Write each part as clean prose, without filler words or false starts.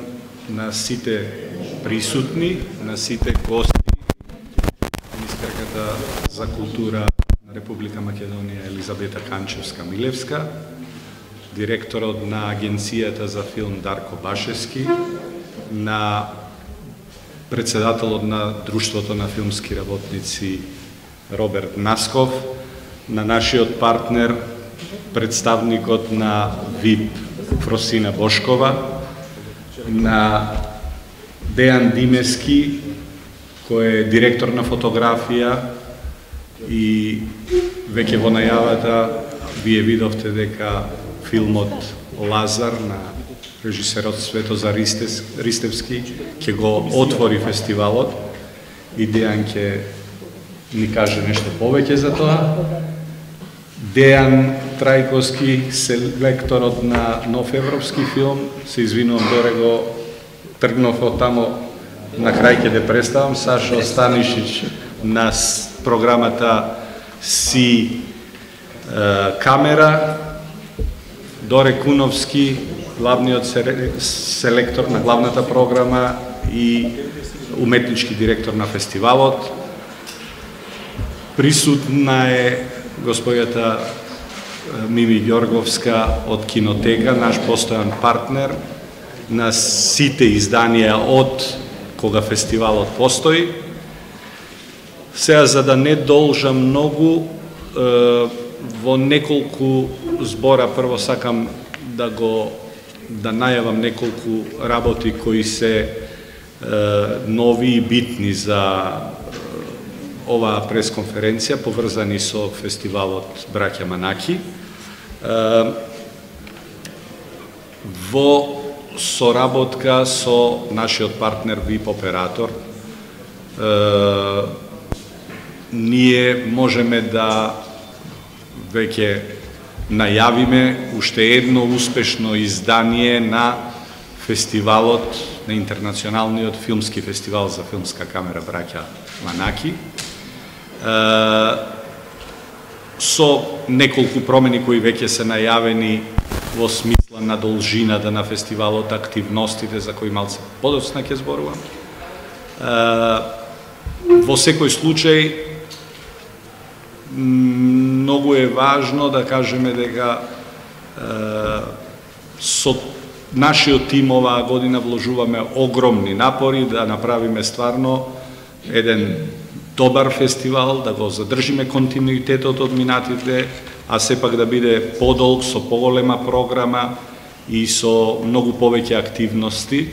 на сите присутни, на сите гости, министерката за култура на Република Македонија Елизабета Канчевска-Милевска, директорот на Агенцијата за филм Дарко Башевски, на председателот на Друштвото на филмски работници Роберт Насков, на нашиот партнер, представникот на ВИП Фросина Бошкова, на Дејан Димески, кој е директор на фотографија и веќе во најавата вие видовте дека филмот Лазар на режисерот Светозар Ристевски ќе го отвори фестивалот и Дејан ќе ни каже нешто повеќе за тоа. Дејан Трајковски, селекторот на нов европски филм, се извинувам, доре го тргнав од тамо, на крај ќе да представам, Сашо Станишич на програмата Си камера, Доре Куновски, главниот селектор на главната програма и уметнички директор на фестивалот. Присутна е господјата Мими Ѓорговска од Кинотека, наш постојан партнер на сите изданија од кога фестивалот постои. Сега, за да не должам многу, во неколку збора прво сакам да најавам неколку работи кои се нови и битни за оваа пресконференција, поврзани со фестивалот Браќа Манаки. Во соработка со нашиот партнер ВИП оператор, ние можеме да веќе најавиме уште едно успешно издание на фестивалот, на интернационалниот филмски фестивал за филмска камера Браќа Манаки, со неколку промени кои веќе се најавени во смисла на должината на фестивалот, активностите за кои малце подоцна ќе зборувам. Во секој случај, многу е важно да кажеме дека со нашиот тим оваа година вложуваме огромни напори да направиме стварно еден добар фестивал, да го задржиме континуитетот од минатите, а сепак да биде подолг, со поголема програма и со многу повеќе активности.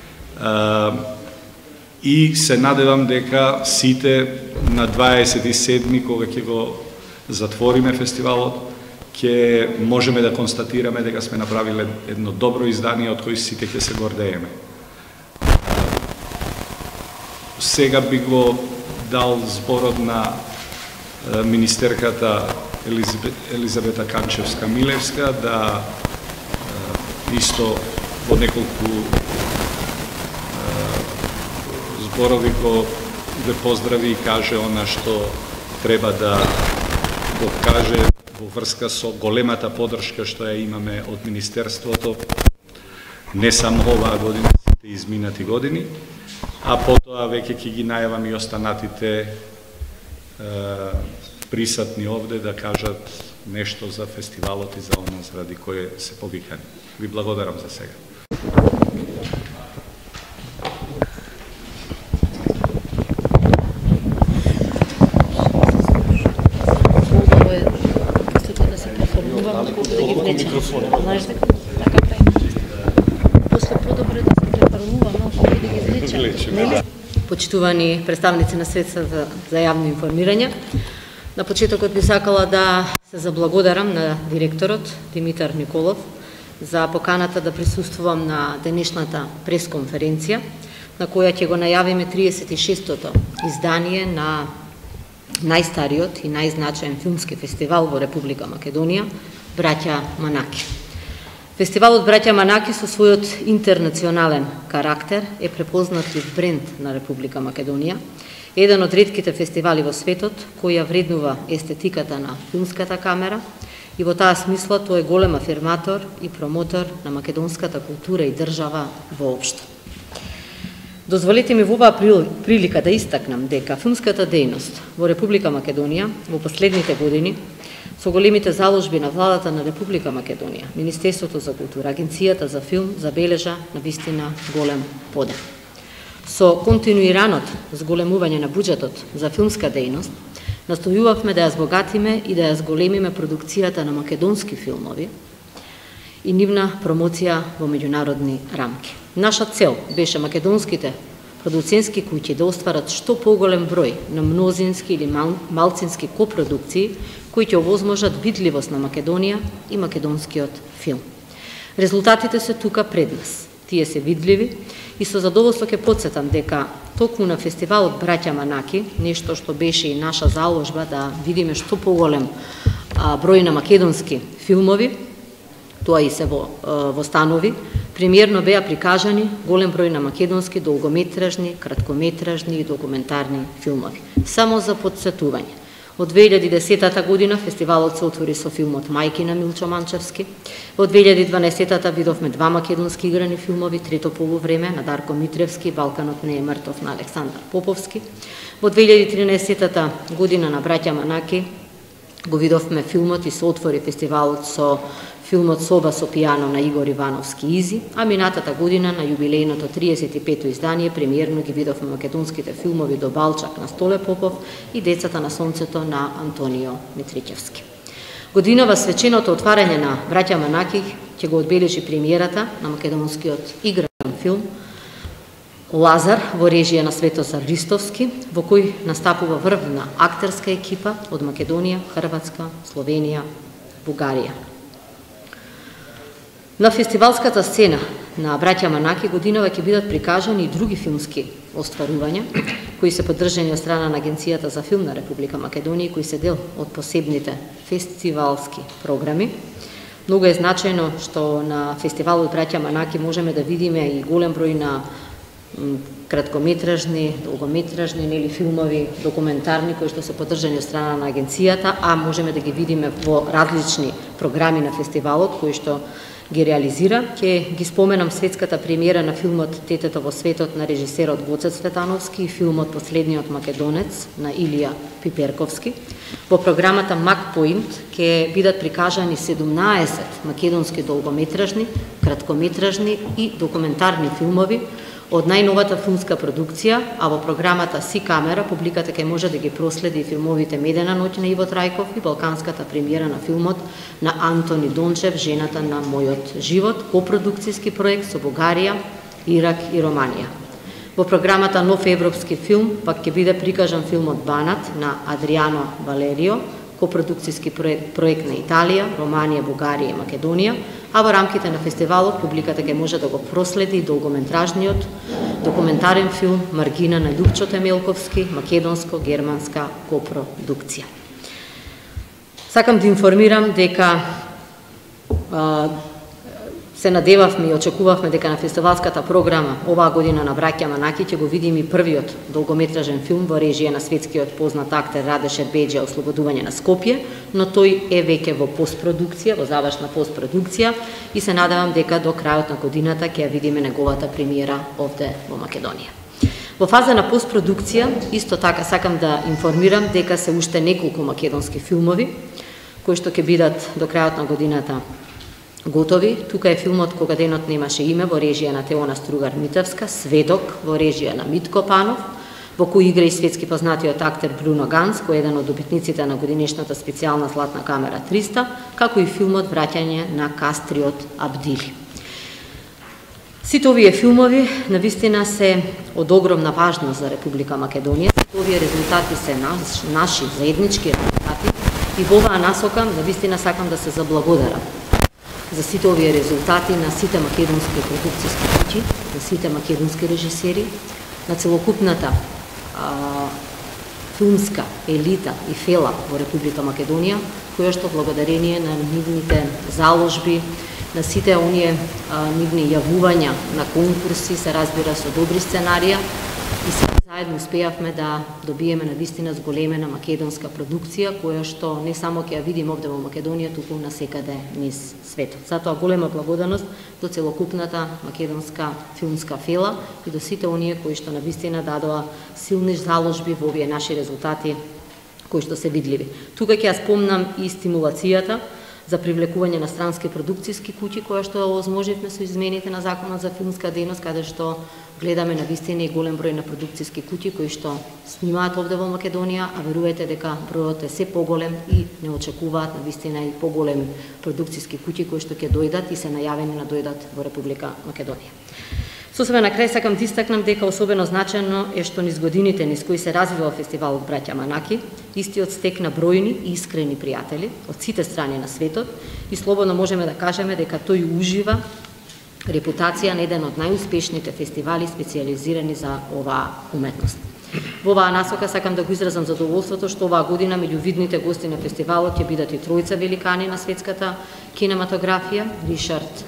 И се надевам дека сите на 27. кога ќе го затвориме фестивалот, ќе можеме да констатираме дека сме направиле едно добро издание од кој сите ќе се гордееме. Сега би го дал зборот на министерката Елизабета Канчевска-Милевска да исто во неколку зборови го ве поздрави и каже она што треба да го каже во врска со големата поддршка што ја имаме од Министерството, не само оваа година, сите изминати години, а потоа веќе ќе ги најавам и останатите присутни овде да кажат нешто за фестивалот и за она заради кое се повикани. Ви благодарам за сега. Почитувани представници на Светот за јавно информирање, на почетокот би сакала да се заблагодарам на директорот Димитар Николов за поканата да присуствувам на денешната пресконференција, на која ќе го најавиме 36-тото издание на најстариот и најзначаен филмски фестивал во Република Македонија, Браќа Манаки. Фестивалот Браќа Манаки со својот интернационален карактер е препознатлив бренд на Република Македонија, еден од ретките фестивали во светот кој ја вреднува естетиката на филмската камера И во таа смисла тој е голем афирматор и промотор на македонската култура и држава воопшто. Дозволете ми во оваа прилика да истакнам дека филмската дејност во Република Македонија во последните години со големите заложби на владата на Република Македонија, Министерството за култура, Агенцијата за филм забележа навистина голем подем. Со континуираното зголемување на буџетот за филмска дејност, настојувавме да ја збогатиме и да ја зголемиме продукцијата на македонски филмови и нивна промоција во меѓународни рамки. Наша цел беше македонските продуценски куќи да остварат што поголем број на мнозински или малцински копродукции кои ќе овозможат видливост на Македонија и македонскиот филм. Резултатите се тука пред нас. Тие се видливи и со задоволство ќе потсетам дека токму на фестивалот Браќа Манаки, нешто што беше и наша заложба да видиме што поголем број на македонски филмови, тоа и се во станови, премиерно беа прикажани голем број на македонски долгометражни, краткометражни и документарни филмови. Само за потсетување. Од 2010 година фестивалот се отвори со филмот Мајки на Милчо Манчевски. Во 2012 видовме два македонски играни филмови, Трето полувреме на Дарко Митревски, Балканот не е мртов на Александар Поповски. Во 2013 година на Браќа Манаки го видовме филмот и се отвори фестивалот со филмот Соба со пијано на Игор Ивановски Изи, а минатата година на јубилејното 35-то издание премиерно ги видовме македонските филмови До Балчак на Столе Попов и Децата на сонцето на Антонио Митричевски. Годинава свеченото отварање на Браќа Манаки ќе го одбележи премиерата на македонскиот игран филм Лазар во режија на Светозар Ристовски, во кој настапува врвна актерска екипа од Македонија, Хрватска, Словенија, Бугарија. На фестивалската сцена на Браќа Манаки годинава ќе бидат прикажани и други филмски остварувања, кои се поддржани од страна на Агенцијата за филм на Република Македонија и кои се дел од посебните фестивалски програми. Многу е значајно што на фестивалот Браќа Манаки можеме да видиме и голем број на краткометражни, долгометражни или филмови, документарни кои што се поддржани од страна на агенцијата, а можеме да ги видиме во различни програми на фестивалот кои што ги реализира. Ќе ги споменам светската премиера на филмот Детето во светот на режисерот Гоце Цветановски и филмот Последниот македонец на Илија Пиперковски. Во програмата Мак Поинт ќе бидат прикажани 17 македонски долгометражни, краткометражни и документарни филмови од најновата филмска продукција, а во програмата Си камера публиката ќе може да ги проследи филмовите Медена ноќ на Иво Трајков и балканската премиера на филмот на Антони Дончев Жената на мојот живот, копродукцијски проект со Бугарија, Ирак и Романија. Во програмата Нов европски филм пак ќе биде прикажан филмот Банат на Адриано Валерио, копродукцијски проект на Италија, Романија, Бугарија и Македонија, а во рамките на фестивалот публиката ќе може да го проследи долгометражниот документарен филм Маргина на Љупчо Темелковски, македонско-германска копродукција. Сакам да информирам дека се надевавме и очекувавме дека на фестивалската програма оваа година на Браќа Манаки ќе го видиме и првиот долгометражен филм во режија на светскиот познат актер Раде Шербеџија Ослободување на Скопје, но тој е веќе во постпродукција, во завршна постпродукција и се надевам дека до крајот на годината ќе ја видиме неговата премиера овде во Македонија. Во фаза на постпродукција исто така сакам да информирам дека се уште неколку македонски филмови кои што ќе бидат до крајот на годината готови. Тука е филмот Кога денот немаше име во режија на Теона Стругар Митевска, Сведок во режија на Митко Панов, во кој игра и светски познатиот актер Бруно Ганс, кој е еден од добитниците на годинешната специјална Златна камера 300, како и филмот Враќање на Кастриот Абдили. Сите овие филмови навистина се од огромна важност за Република Македонија. Сите овие резултати се наши заеднички резултати и во оваа насока навистина сакам да се заблагодарам за сите овие резултати на сите македонски продукцијски куќи, на сите македонски режисери, на целокупната филмска елита и фела во Република Македонија, која што благодарение на нивните заложби, на сите оние нивни јавувања на конкурси, се разбира со добри сценарија и се заедно успеавме да добиеме навистина зголемена македонска продукција, која што не само ќе ја видим овде во Македонија, туку насекаде низ светот. Затоа голема благодарност до целокупната македонска филмска фела и до сите оние кои што навистина дадоа силни заложби во овие наши резултати кои што се видливи. Тука ќе ја спомнам и стимулацијата за привлекување на странски продукцијски куќи, која што овозможивме со измените на Законот за филмска дејност, каде што гледаме навистина и голем број на продукцијски куќи кои што снимаат овде во Македонија, а верувате дека бројот е се поголем и не очекуваат навистина и поголеми продукцијски куќи кои што ќе дојдат и се најавени да дојдат во Република Македонија. Со себе на крај сакам да истакнам дека особено значено е што низ годините низ кои се развива фестивалот Браќа Манаки, истиот стекна бројни и искрени пријатели од сите страни на светот и слободно можеме да кажеме дека тој ужива репутација на еден од најуспешните фестивали специјализирани за оваа уметност. Во оваа насока сакам да го изразам задоволството што оваа година меѓу видните гости на фестивалот ќе бидат и тројца великани на светската кинематографија, Ришард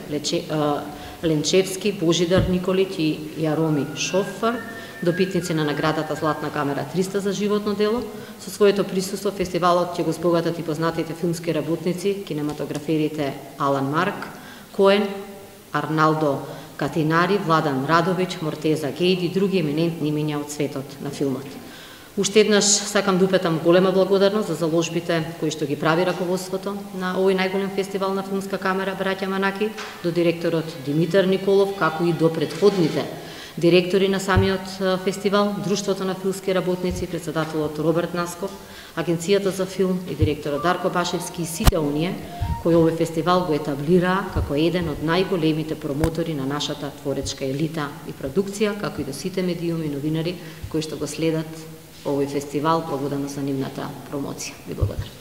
Ленчевски, Божидар Николич и Јароми Шофар, добитници на наградата Златна камера 300 за животно дело. Со своето присуство фестивалот ќе го збогатат и познатите филмски работници, кинематограферите Алан Марк, Коен, Арналдо Катинари, Владан Радович, Мортеза Гейд и други еминентни имиња од светот на филмот. Уште еднаш сакам да упетам голема благодарност за заложбите кои што ги прави раководството на овој најголем фестивал на филмска камера Браќа Манаки, до директорот Димитар Николов, како и до предходните директори на самиот фестивал, Друштвото на филмски работници, председателот Роберт Насков, Агенцијата за филм и директорот Дарко Башевски и сите оние кои овој фестивал го етаблираа како еден од најголемите промотори на нашата творечка елита и продукција, како и до сите медиуми и новинари кои што го следат овој фестивал, благодарно за нивната промоција. Ви благодарам.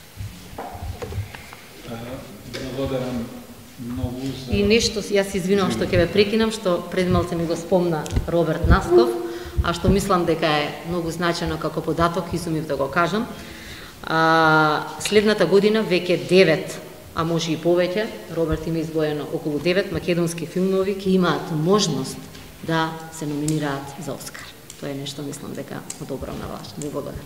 Благодарам многу за... И нешто, јас извинувам што ќе ве прекинам, што пред малце ми го спомна Роберт Насков, а што мислам дека е многу значено како податок, изумив да го кажам. Следната година веќе 9, а може и повеќе, Роберт има избоено околу 9 македонски филмови ќе имаат можност да се номинираат за Оскар. Тоа е нешто, мислам дека добро на вас. Ви благодарам.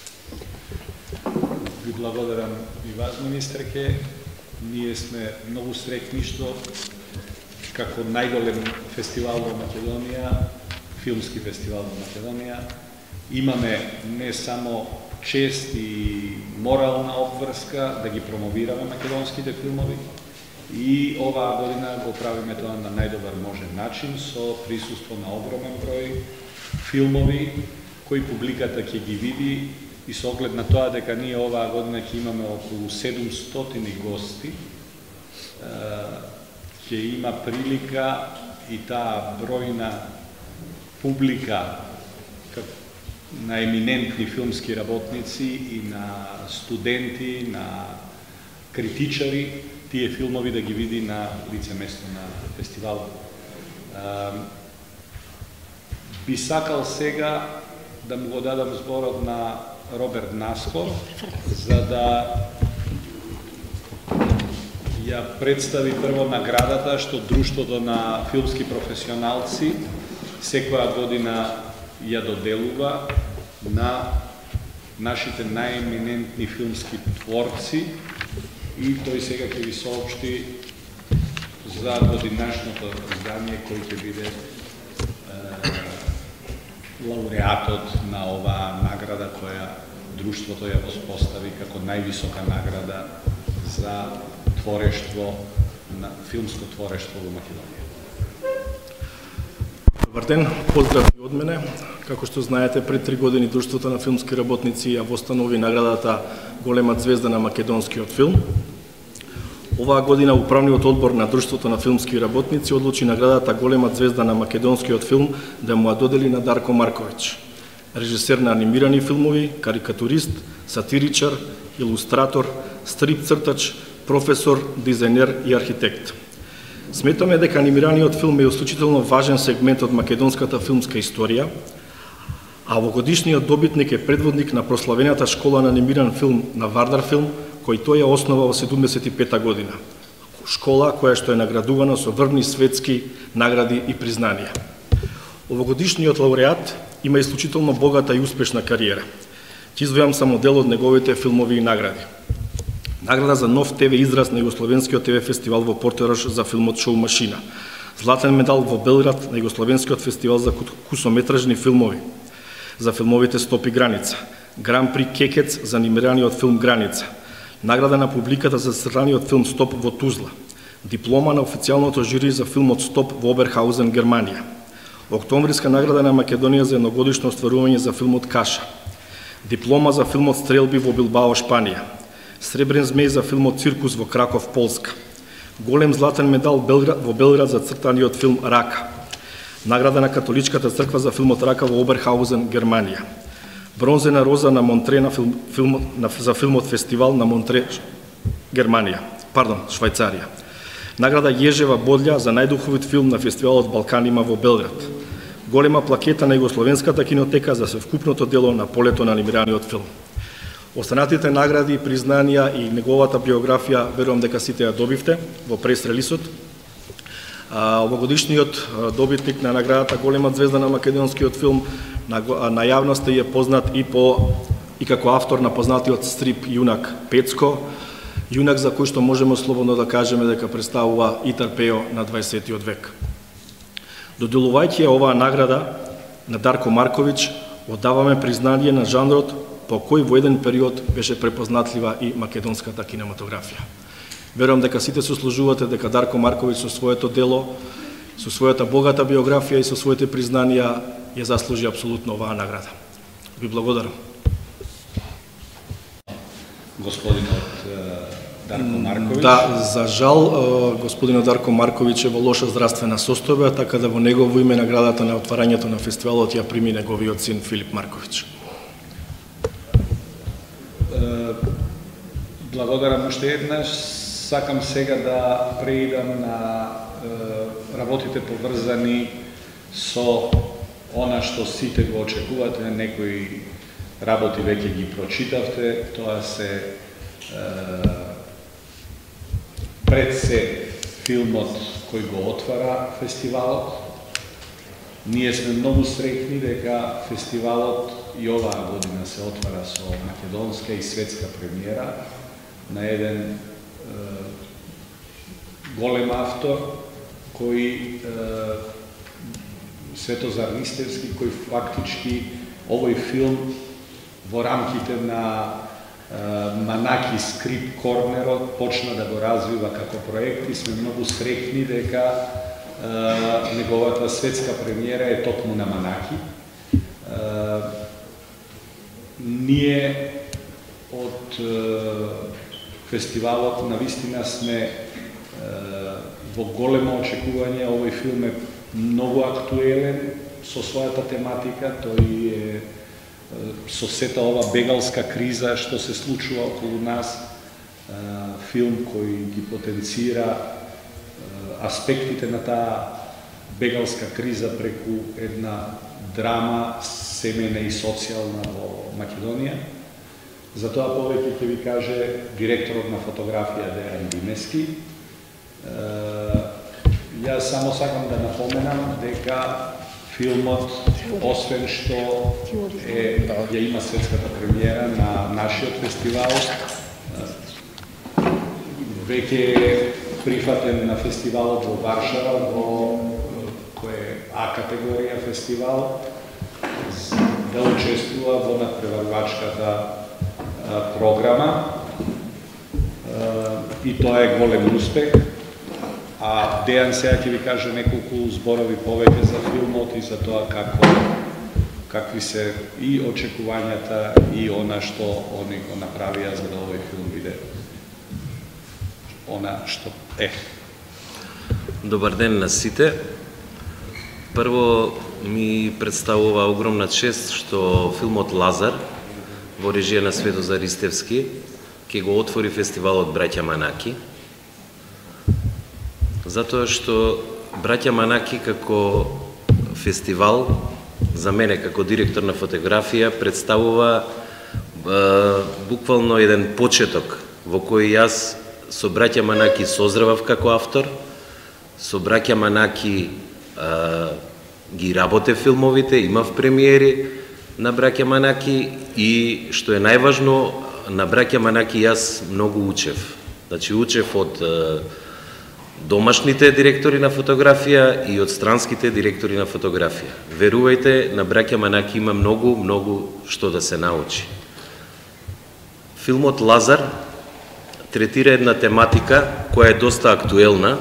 Ви благодарам и вас, министерке. Ние сме многу среќни што како најголем фестивал во Македонија, филмски фестивал во Македонија, имаме не само чест и морална обврска да ги промовираме македонските филмови, и оваа година го правиме тоа на најдобар можен начин со присуство на огромен број филмови кои публиката ќе ги види, и со оглед на тоа дека ние оваа година ќе имаме околу 700 гости, ќе има прилика и таа бројна публика на еминентни филмски работници и на студенти, на критичари, тие филмови да ги види на лице место на фестивалот. Би сакал сега да му го дадам зборот на Роберт Насков, за да ја представи прво наградата што Друштвото на филмски професионалци секоја година ја доделува на нашите најеминентни филмски творци, и тој сега ќе ви соопшти за годинашното издание кој ќе биде лауреатот на оваа награда која Друштвото ја воспостави како највисока награда за творештво, на филмско творештво во Македонија. Добар ден, поздрав и од мене. Како што знаете, пред 3 години Друштвото на филмски работници ја востанови наградата Голема звезда на македонскиот филм. Оваа година управниот одбор на Друштвото на филмски работници одлучи наградата Голема звезда на македонскиот филм да му ја додели на Дарко Маркович, режисер на анимирани филмови, карикатурист, сатиричар, илустратор, стрип цртач, професор, дизајнер и архитект. Сметаме дека анимираниот филм е исклучително важен сегмент од македонската филмска историја, а овогодишниот добитник е предводник на прославената школа на анимиран филм на Вардар филм, кој тој ја основа во 75-та година. Школа која што е наградувана со врвни светски награди и признанија. Овогодишниот лауреат има исклучително богата и успешна кариера. Ќе издвојам само дел од неговите филмови награди. Награда за нов ТВ израз на Југословенскиот ТВ фестивал во Портorož за филмот Шоу Машина. Златен медал во Белград на Југословенскиот фестивал за кусометражни филмови, за филмовите Стоп и граница. Гран при Кекец за анимираниот филм Граница. Награда на публиката за цртаниот филм Стоп во Тузла. Диплома на официјалното жури за филмот Стоп во Оберхаузен, Германија. Октомвриска награда на Македонија за едногодишно остварување за филмот Каша. Диплома за филмот Стрелби во Билбао, Шпанија. Сребрен змеј за филмот Циркус во Краков, Полска. Голем златен медал во Белград за цртаниот филм Рака. Награда на Католичката црква за филмот Рака во Оберхаузен, Германија. Бронзена роза на Монтре за филмот Фестивал на Монтре, Швајцарија. Награда Јежева Бодлја за најдуховит филм на фестивалот Балканима во Белград. Голема плакета на Југословенската кинотека за совкупното дело на полето на анимираниот филм. Останатите награди, признанија и неговата биографија, верувам дека сите ја добивте во прес-релисот. Овогодишниот добитник на наградата Голема звезда на македонскиот филм на јавноста е познат и како автор на познатиот стрип Јунак Пецко, јунак за кој што можеме слободно да кажеме дека представува и Тарпео на 20. век. Доделувајќи оваа награда на Дарко Марковиќ, одаваме признание на жанрот по кој во еден период беше препознатлива и македонската кинематографија. Верувам дека сите сослужувате дека Дарко Марковиќ со своето дело, со својата богата биографија и со своите признанија ја заслужи апсолутно оваа награда. Ви благодарам. Господинот Дарко Марковиќ. Да, за жал, господинот Дарко Марковиќ е во лоша здравствена состојба, така да во негово име наградата на отварањето на фестивалот ја прими неговиот син Филип Марковиќ. Благодарам уште еднаш. Сакам сега да преидам на работите поврзани со она што сите го очекувате, некои работи веќе ги прочитавте, тоа се пред се филмот кој го отвара фестивалот. Ние сме многу среќни дека фестивалот и оваа година се отвара со македонска и светска премиера на еден голем автор кој Светозар Ристевски, кој фактички овој филм во рамките на Манаки Скрип Корнерот почна да го развива како проект и сме многу среќни дека неговата светска премиера е токму на Манаки. Ние од фестивалот навистина сме во големо очекување. Овој филм е многу актуелен со својата тематика, тој е со сета ова бегалска криза што се случува околу нас, филм кој ги потенцира аспектите на таа бегалска криза преку една драма семејна и социјална во Македонија. Затоа повеќе ќе ви каже директорот на фотографија Дејан Димески. Јас само сакам да напоменам дека филмот, освен што ја има светската премиера на нашиот фестивал, веќе е прифатен на фестивалот во Варшава, кој е А категорија фестивал, да учествува во надпреварувачката програма. И тоа е голем успех. А Дејан сега ќе ви каже неколку зборови повеќе за филмот и за тоа какви се и очекувањата и она што они го направија за да овој филм биде она што е. Добар ден на сите. Прво ми представува огромна чест што филмот Лазар во режија на Светозар Ристевски ќе го отвори фестивалот Браќа Манаки. Затоа што Браќа Манаки како фестивал, за мене како директор на фотографија, представува буквално еден почеток во кој јас со Браќа Манаки созревав како автор, со Браќа Манаки ги работев филмовите, имав премиери на браќа Манаки и што е најважно, на браќа Манаки јас многу учев. Значи учев од домашните директори на фотографија и од странските директори на фотографија. Верувајте, на браќа Манаки има многу што да се научи. Филмот Лазар третира една тематика која е доста актуелна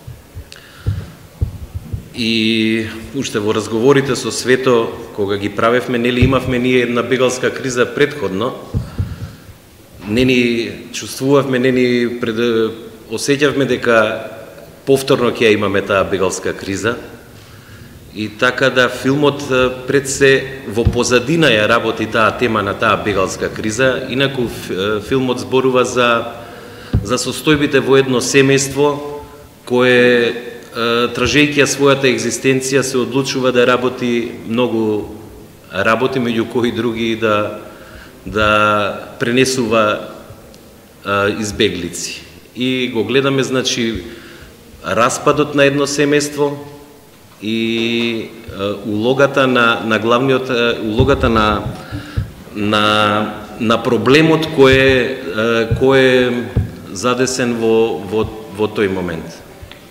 и уште во разговорите со Свето, кога ги правевме, нели имавме ние една бегалска криза предходно, не ни чувствувавме, не ни осеќавме дека повторно ќе имаме таа бегалска криза. И така да филмот пред се во позадина ја работи таа тема на таа бегалска криза, инаку филмот зборува за состојбите во едно семејство кое, тражејќи својата екзистенција, се одлучува да работи многу работи, меѓу кои други да пренесува избеглици. И го гледаме, значи, распадот на едно семејство и улогата на главниот, улогата на проблемот кој е задесен во тој момент.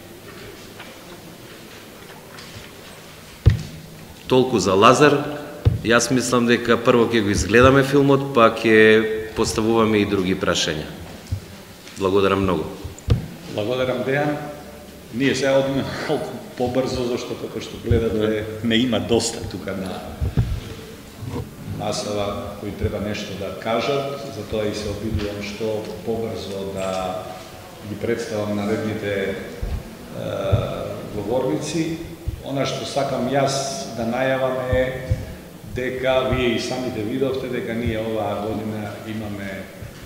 Толку за Лазар. Јас мислам дека прво ќе го изгледаме филмот, па ќе поставуваме и други прашања. Благодарам многу. Благодарам, Дејан. Ние сега одиме малку побрзо, зашто како што гледате не има доста тука на масава кои треба нешто да кажат, затоа и се обидувам што побрзо да ги представам наредните говорници. Она што сакам јас да најавам е дека вие и самите видовте дека ние оваа година имаме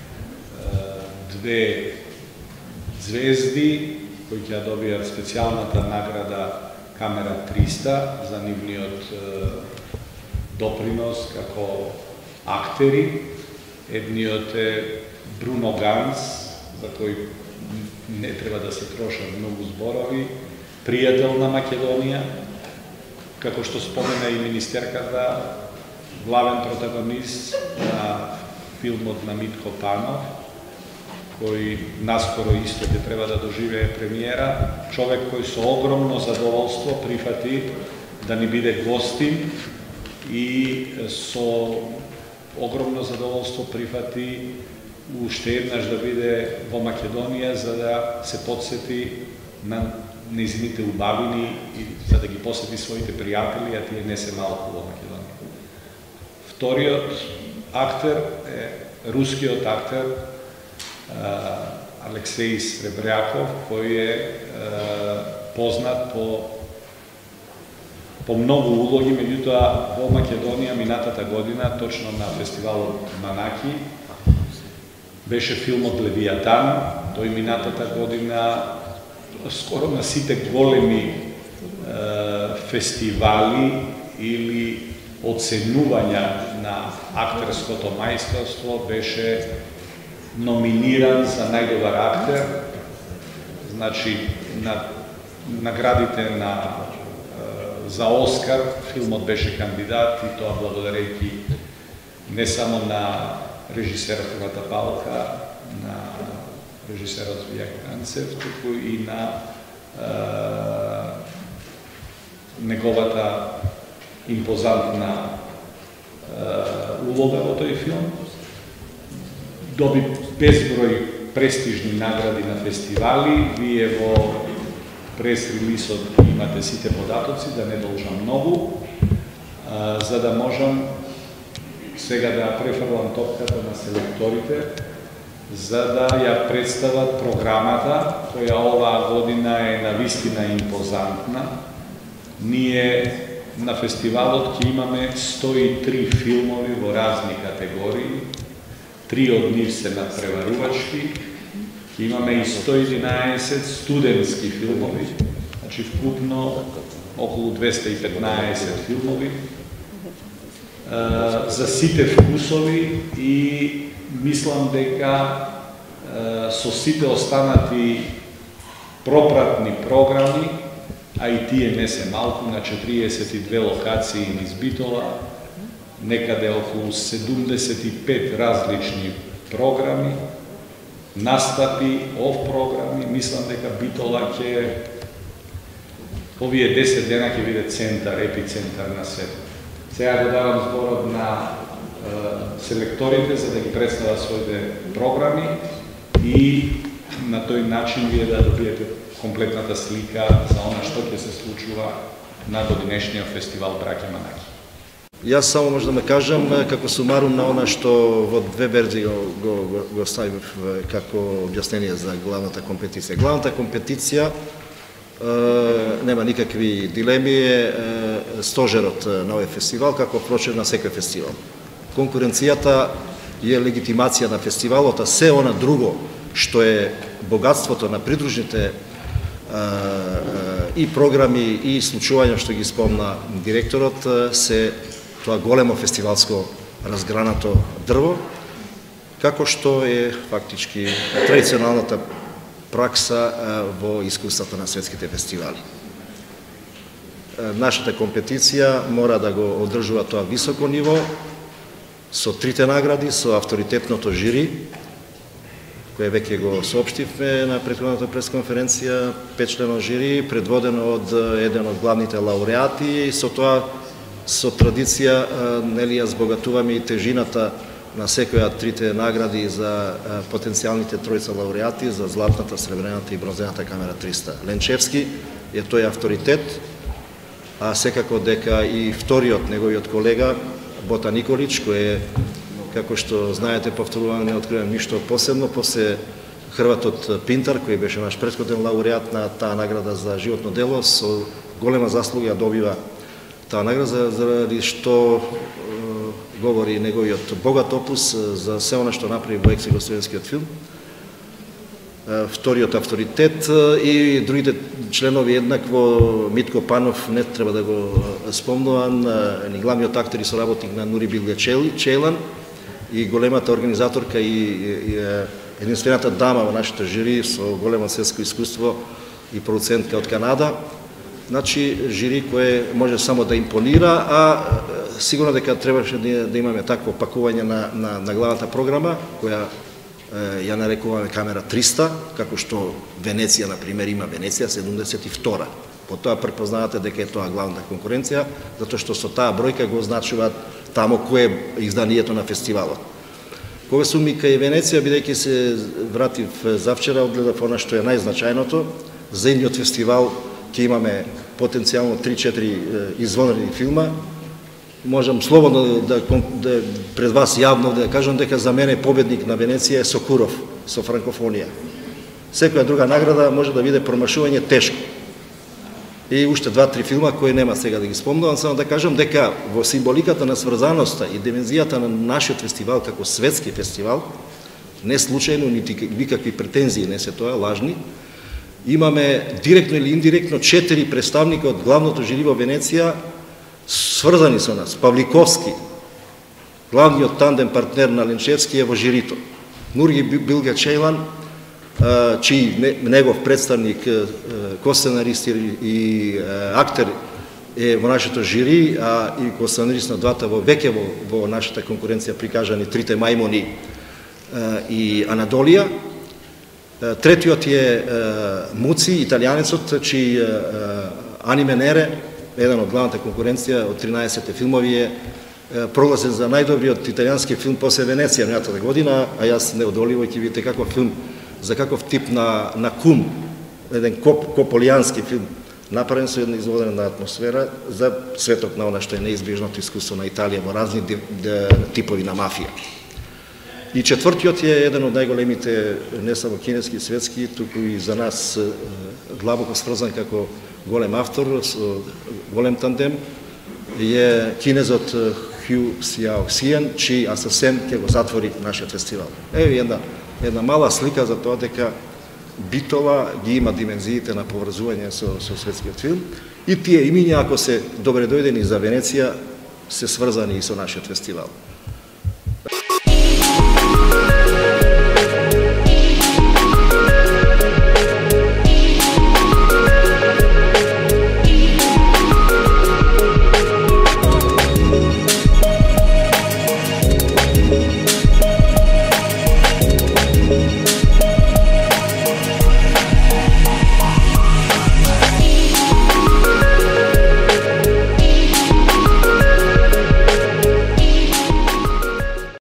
две звезди кои ќе добијат специјалната награда Камера 300 за нивниот допринос како актери. Едниот е Бруно Ганс, за кој не треба да се трошат многу зборови, пријател на Македонија, како што спомена и министерката, главен протагонист на филмот на Митко Панов, кој наскоро исто ќе треба да доживее премиера, човек кој со огромно задоволство прифати да ни биде гостин и со огромно задоволство прифати уште еднаш да биде во Македонија за да се потсети на нејзините убавини и за да ги посети своите пријатели, а тие не се малку во Македонија. Вториот актер е рускиот актер Алексеј Сребряков, кој е познат по многу улоги, меѓутоа во Македонија минатата година, точно на фестивалот Манаки, беше филмот Левијатан. Тој минатата година скоро на сите големи фестивали или оценувања на актерското мајсторство беше номиниран за најдобар актер. Значи, на наградите за Оскар филмот беше кандидат и тоа благодарејќи не само на режисерот Ивата Балка, на режисерот Вијак Анцев, туку и на неговата импозантна улога во тој филм. Доби безброј престижни награди на фестивали. Вие во прес-релисот имате сите податоци, да не должам многу, за да можам сега да префрлам топката на селекторите, за да ја представат програмата, која оваа година е навистина импозантна. Ние на фестивалот ќе имаме 103 филмови во разни категории, 3 од нив се надпреварувачки, ќе имаме и 111 студентски филмови, значи вкупно околу 215 филмови, за сите вкусови и мислам дека со сите останати пропратни програми, a i tije ne se malku, na 42 lokacije iz Bitola, nekade oko 75 različnih programi, nastapi, off-programi, mislim дека Bitola ќе овие 10 дена ќе биде центар, епицентар на свет. Сега го давам зборот на селекторите за да ги представат своите програми и на тој начин вие да добиете комплетната слика за она што ќе се случува на годинешниот фестивал Браќа Манаки. Јас само може да ме кажам како сумарум на она што во две верзии го ставив како објаснение за главната компетиција. Главната компетиција нема никакви дилеми е стожерот на овој фестивал, како впрочем на секој фестивал. Конкуренцијата е легитимација на фестивалот, а се она друго што е богатството на придружните и програми и случувања што ги спомна директорот се тоа големо фестивалско разгранато дрво, како што е фактички традиционалната пракса во искуството на светските фестивали. Нашата компетиција мора да го одржува тоа високо ниво, со трите награди, со авторитетното жири, кое веќе го соопштивме на претходната пресконференција, 5-члено жири, предводено од еден од главните лауреати, со тоа со традиција, нели ја збогатуваме и тежината на секоја од трите награди за потенцијалните тројца лауреати за златната, сребрената и бронзената камера 300. Ленчевски е тој авторитет, а секако дека и вториот неговиот колега Бота Николич, кој е, како што знаете, повторувам, не откривам ништо посебно, после Хрватот Пинтар, кој беше наш претходен лауреат на таа награда за животно дело, со голема заслуга добива таа награда, заради што говори неговиот богат опус за се она што направи во екс-југословенскиот филм. Вториот авторитет и другите членови еднакво, Митко Панов не треба да го спомнувам, ни главниот актер и соработник на Нури Билга Чејлан и големата организаторка и единствената дама во нашето жири со големо светско искуство и продуцентка од Канада. Значи, жири кое може само да импонира, а сигурно дека требаше да имаме такво пакување на главната програма, која ја нарекуваме камера 300, како што Венеција, например, има Венеција 72. По тоа препознавате дека е тоа главната конкуренција, затоа што со таа бројка го означуваат тамо кое е изданието на фестивалот. Кога сум и кај Венеција, бидејќи се вратив завчера, одгледав она што е најзначајното, за едниот фестивал ќе имаме потенцијално 3-4 извонредни филма. Можам слободно да пред вас јавно да кажам дека за мене победник на Венеција е Сокуров со франкофонија. Секоја друга награда може да биде промашување тешко. И уште 2-3 филма кои нема сега да ги спомнувам, само да кажам дека во символиката на сврзаноста и димензијата на нашиот фестивал како светски фестивал, не случајно, нити никакви претензии не се тоа, лажни, имаме директно или индиректно 4 представника од главното жири во Венеција сврзани со нас. Павликовски, главниот тандем партнер на Ленчевски е во жирито. Нурги Билга Чејлан, чиј негов представник, косценарист и актер е во нашето жири, а и косценарист на двата веќе во нашата конкуренција прикажани Трите мајмуни и Анадолија. Третиот е Муци, италијанецот, чиј Аниме Нере, еден од главната конкуренција од 13 филмови е прогласен за најдобриот италијански филм после Венеција минатата година, а јас неодоливо ќе видите каков филм, за каков тип на кум, еден кополијански филм, направен со една изводена атмосфера за светот на она што е неизбежното искуство на Италија во разни типови на мафија. И четвртиот е еден од најголемите, не само кинески, светски, туку и за нас длабоко сврзан како голем автор, со голем тандем, е кинезот Хју Сјао Сиен, чиј Асасен ќе го затвори нашиот фестивал. Еви една мала слика за тоа дека Битола ги има димензиите на поврзување со светскиот филм и тие имиња, ако се добре дојдени за Венеција, се сврзани и со нашиот фестивал.